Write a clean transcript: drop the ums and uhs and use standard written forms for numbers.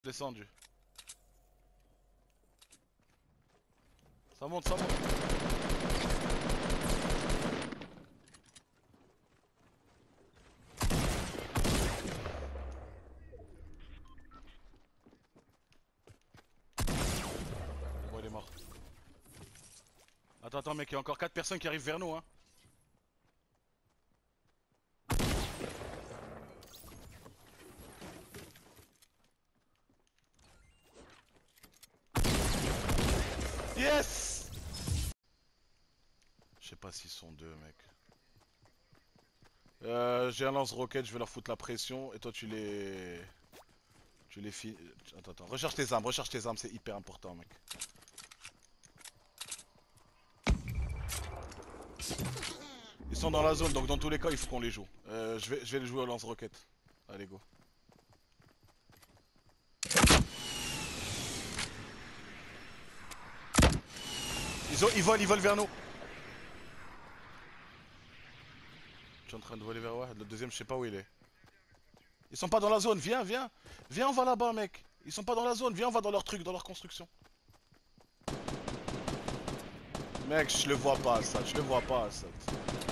Descendu. Ça monte, ça monte. Bon, il est mort. Attends, attends, mec, il y a encore 4 personnes qui arrivent vers nous, hein. Yes! Je sais pas s'ils sont deux, mec. J'ai un lance-roquette, je vais leur foutre la pression et toi tu les... Tu les finis... Attends, attends, recherche tes armes, c'est hyper important, mec. Ils sont dans la zone, donc dans tous les cas, il faut qu'on les joue. Je vais les jouer au lance-roquette. Allez, go. Ils volent vers nous. Je suis en train de voler vers Wahed. Le deuxième, je sais pas où il est. Ils sont pas dans la zone, viens, viens. Viens, on va là-bas, mec. Ils sont pas dans la zone, viens, on va dans leur truc, dans leur construction. Mec, je le vois pas, ça. Je le vois pas, ça.